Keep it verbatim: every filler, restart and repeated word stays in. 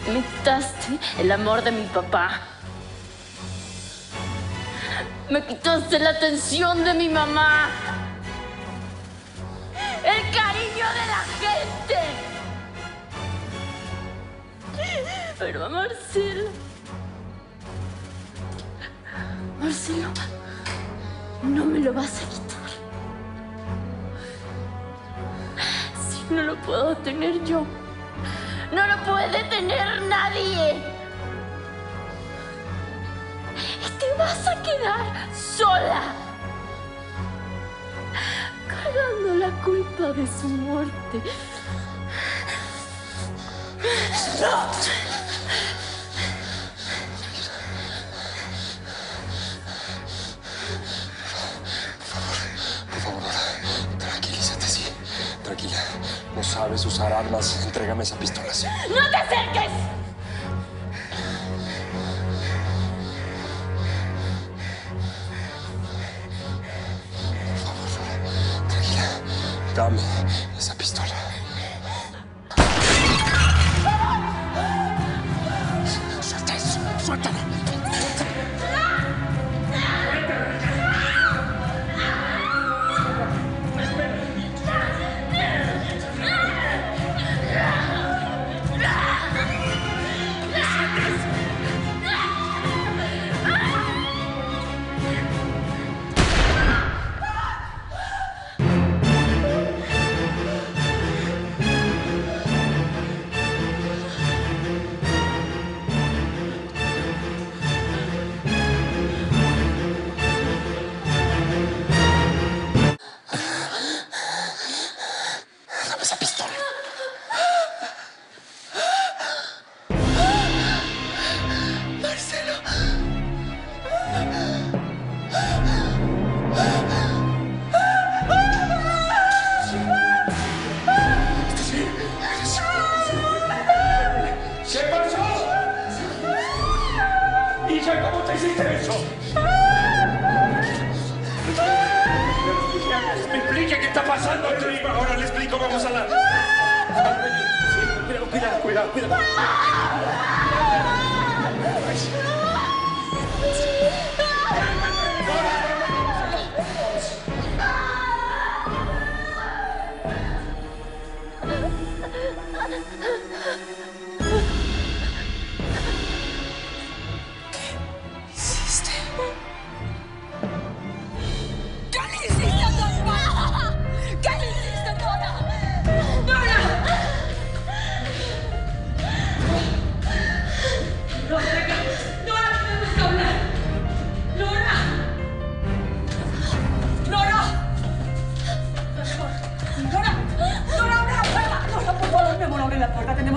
Me quitaste el amor de mi papá. Me quitaste la atención de mi mamá. El cariño de la gente. Pero a Marcelo... Marcelo, no me lo vas a quitar. Si no lo puedo tener yo, no lo puede tener nadie. Y te vas a quedar sola, cargando la culpa de su muerte. ¡No! Tranquila, no sabes usar armas. Entrégame esa pistola. ¡No te acerques! Por favor, tranquila. Dame esa pistola. Suelta eso, suéltala. ¿Cómo te hiciste eso? ¿Me explica qué está pasando? Ahora le explico, vamos a la... Sí, cuidado, cuidado, cuidado. Abre la puerta,